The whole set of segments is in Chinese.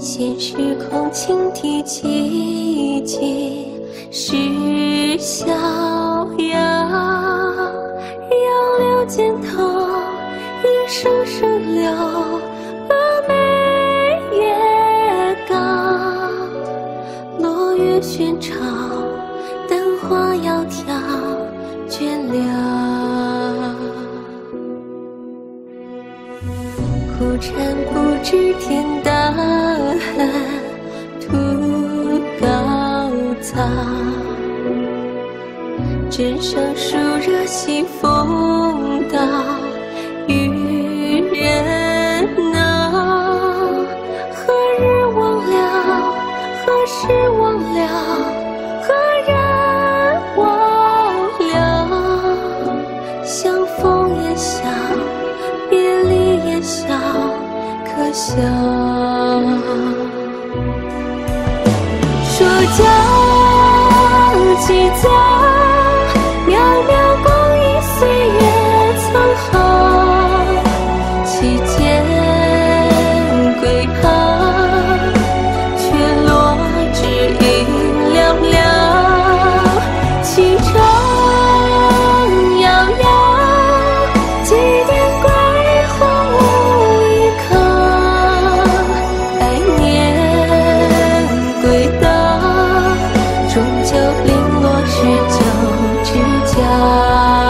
现时空倾听寂寂是逍遥，杨柳肩头，一声声柳，峨眉月高，落月轩潮，灯花窈窕倦了。苦禅不知天大汉，徒高草。枕上暑热西风刀，与人闹。何日忘了？何时忘了？何人忘了？相逢也笑，别离也笑，可笑。说将起早，渺渺光阴岁月苍浩，其间归航，却落只影寥寥。启程遥遥，几点归荒芜一坑，百年归到，终究零落十九之家。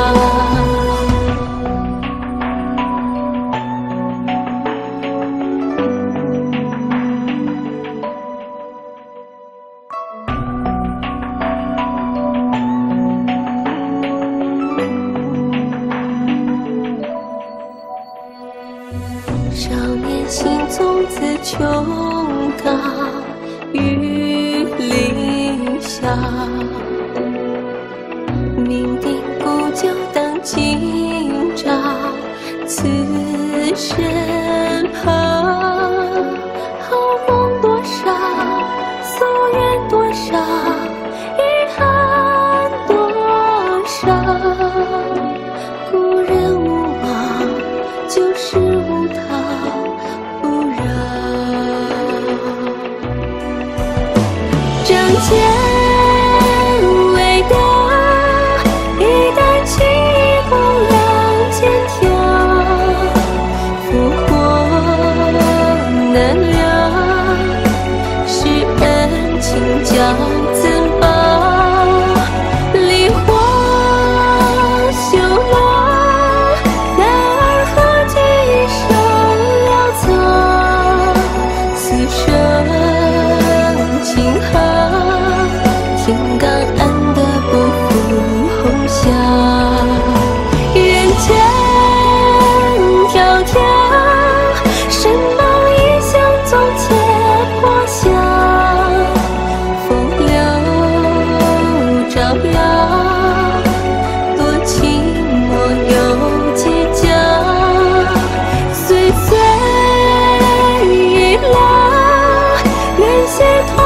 少年心纵自琼高，于凌霄。酩酊古酒当今朝，此身旁。好梦多少，夙愿多少，遗憾多少。故人无望，旧事无逃不扰。仗剑未到，一旦起义不两肩挑。烽火难了，是恩情交怎报？离火修罗，男儿何惧一生潦草？此生情好，天罡安得不负红霞？人间迢迢，身梦一向总且破晓。风流照耀，多情莫有结交。岁岁已老，愿携